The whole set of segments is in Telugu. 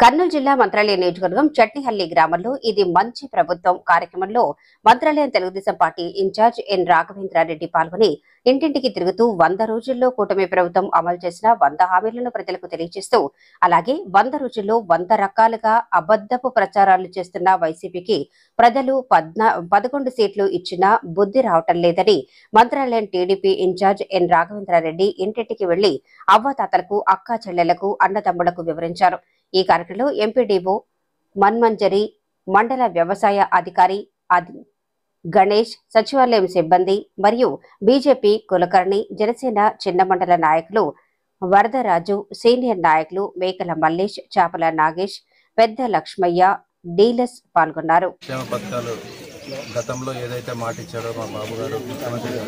కర్నూలు జిల్లా మంత్రాలయం నియోజకవర్గం చట్నిహల్లి గ్రామంలో ఇది మంచి ప్రభుత్వం కార్యక్రమంలో Mantralayam Telugu Desam party incharge N Raghavendra Reddy పాల్గొని ఇంటింటికి తిరుగుతూ 100 రోజుల్లో కూటమి ప్రభుత్వం అమలు చేసిన 100 హామీలను ప్రజలకు తెలియజేస్తూ అలాగే 100 రోజుల్లో 100 రకాలుగా అబద్ధపు ప్రచారాలు చేస్తున్న వైసీపీకి ప్రజలు 11 సీట్లు ఇచ్చినా బుద్ధి రావటం లేదని Mantralayam TDP incharge N Raghavendra Reddy ఇంటింటికి వెళ్లి అవ్వాతాతలకు అక్కా చెల్లెలకు అన్నదమ్ములకు వివరించారు। ఈ కార్యక్రమంలో ఎంపీడీఓ మన్మంజరి, మండల వ్యవసాయ అధికారి గణేష్, సచివాలయం సిబ్బంది మరియు బీజేపీ కులకర్ణి, జనసేన చిన్న మండల నాయకులు వరదరాజు, సీనియర్ నాయకులు మేకల మల్లేష్, చాపల నాగేష్, పెద్ద లక్ష్మయ్య, డీలర్స్ పాల్గొన్నారు। గతంలో ఏదైతే మాట ఇచ్చాడో మా బాబు గారు ముఖ్యమంత్రి గారు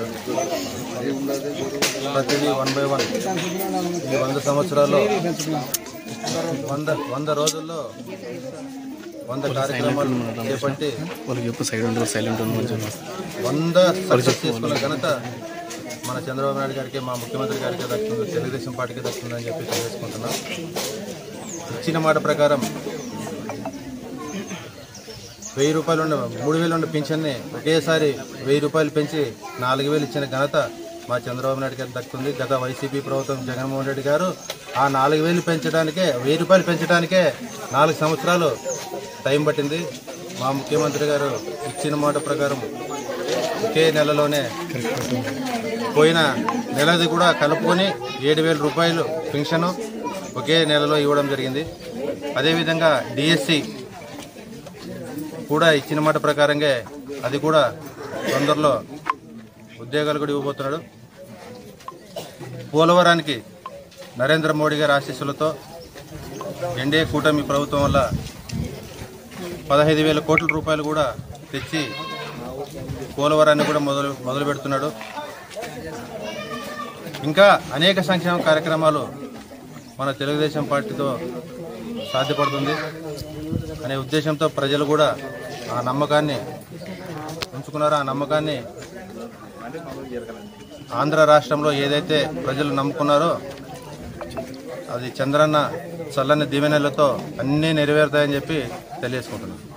ప్రతిదీ 1 by 1 ఈ 100 సంవత్సరాల్లో 100 రోజుల్లో 100 కార్యక్రమాలు చేపట్టి 100 సక్సెస్ చేసుకున్న ఘనత మన చంద్రబాబు నాయుడు గారికి, మా ముఖ్యమంత్రి గారికి దక్కుతుంది, తెలుగుదేశం పార్టీకి దక్కుతుందని చెప్పి తెలియజేసుకుంటున్నాం। ఇచ్చిన మాట ప్రకారం 1000 రూపాయలు 3000 ఉండే పింఛన్ని ఒకేసారి 1000 రూపాయలు పెంచి 4000 ఇచ్చిన ఘనత మా చంద్రబాబు నాయుడు గారికి దక్కుతుంది। గత వైసీపీ ప్రభుత్వం జగన్మోహన్ రెడ్డి గారు ఆ 4000 పెంచడానికే 1000 రూపాయలు పెంచడానికే 4 సంవత్సరాలు టైం పట్టింది। మా ముఖ్యమంత్రి గారు ఇచ్చిన మాట ప్రకారం ఒకే నెలలోనే పోయిన నెలది కూడా కలుపుకొని 7000 రూపాయలు పెన్షన్ ఒకే నెలలో ఇవ్వడం జరిగింది। అదేవిధంగా డిఎస్సి కూడా ఇచ్చిన మాట ప్రకారంగా అది కూడా తొందరలో ఉద్యోగాలు కూడా ఇవ్వబోతున్నాడు। పోలవరానికి నరేంద్ర మోడీ గారి ఆశీస్సులతో ఎన్డీఏ కూటమి ప్రభుత్వం వల్ల 15,000 కోట్ల రూపాయలు కూడా తెచ్చి పోలవరాన్ని కూడా మొదలు పెడుతున్నాడు। ఇంకా అనేక సంక్షేమ కార్యక్రమాలు మన తెలుగుదేశం పార్టీతో సాధ్యపడుతుంది అనే ఉద్దేశంతో ప్రజలు కూడా ఆ నమ్మకాన్ని ఉంచుకున్నారు। ఆ నమ్మకాన్ని ఆంధ్ర రాష్ట్రంలో ఏదైతే ప్రజలు నమ్ముకున్నారో అది చంద్రన్న చల్లని దీవెనలతో అన్నీ నెరవేరుతాయని చెప్పి తెలియజేసుకుంటున్నాను।